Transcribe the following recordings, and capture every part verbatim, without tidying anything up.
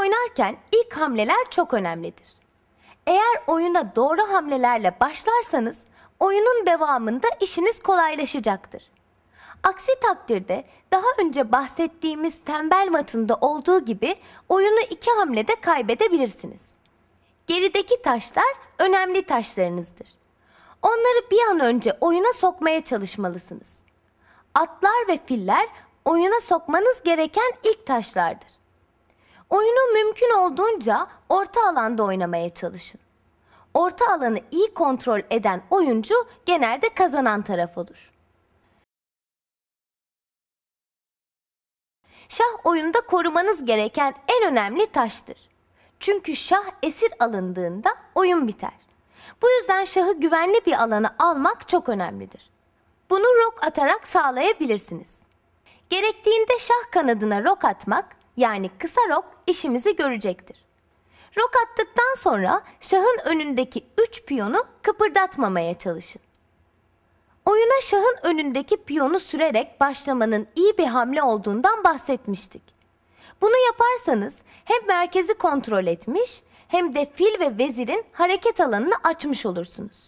oynarken ilk hamleler çok önemlidir. Eğer oyuna doğru hamlelerle başlarsanız oyunun devamında işiniz kolaylaşacaktır. Aksi takdirde daha önce bahsettiğimiz tembel matında olduğu gibi oyunu iki hamlede kaybedebilirsiniz. Gerideki taşlar önemli taşlarınızdır. Onları bir an önce oyuna sokmaya çalışmalısınız. Atlar ve filler oyuna sokmanız gereken ilk taşlardır. Oyunu mümkün olduğunca orta alanda oynamaya çalışın. Orta alanı iyi kontrol eden oyuncu genelde kazanan taraf olur. Şah oyunda korumanız gereken en önemli taştır. Çünkü şah esir alındığında oyun biter. Bu yüzden şahı güvenli bir alana almak çok önemlidir. Bunu rok atarak sağlayabilirsiniz. Gerektiğinde şah kanadına rok atmak, yani kısa rok işimizi görecektir. Rok attıktan sonra şahın önündeki üç piyonu kıpırdatmamaya çalışın. Oyuna şahın önündeki piyonu sürerek başlamanın iyi bir hamle olduğundan bahsetmiştik. Bunu yaparsanız hem merkezi kontrol etmiş hem de fil ve vezirin hareket alanını açmış olursunuz.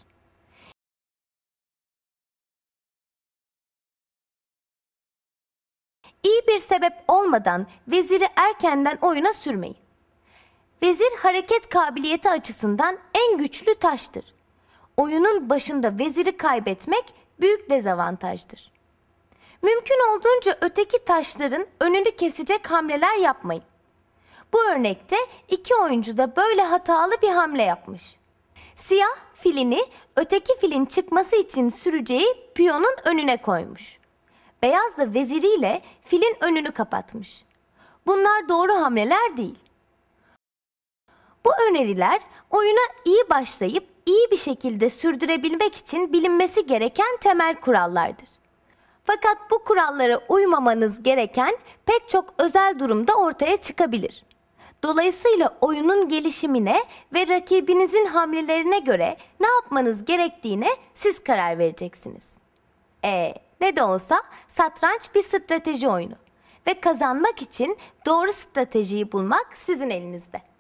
İyi bir sebep olmadan veziri erkenden oyuna sürmeyin. Vezir hareket kabiliyeti açısından en güçlü taştır. Oyunun başında veziri kaybetmek büyük dezavantajdır. Mümkün olduğunca öteki taşların önünü kesecek hamleler yapmayın. Bu örnekte iki oyuncu da böyle hatalı bir hamle yapmış. Siyah filini öteki filin çıkması için süreceği piyonun önüne koymuş. Beyaz da veziriyle filin önünü kapatmış. Bunlar doğru hamleler değil. Bu öneriler oyuna iyi başlayıp iyi bir şekilde sürdürebilmek için bilinmesi gereken temel kurallardır. Fakat bu kurallara uymamanız gereken pek çok özel durumda ortaya çıkabilir. Dolayısıyla oyunun gelişimine ve rakibinizin hamlelerine göre ne yapmanız gerektiğine siz karar vereceksiniz. Ee, ne de olsa satranç bir strateji oyunu ve kazanmak için doğru stratejiyi bulmak sizin elinizde.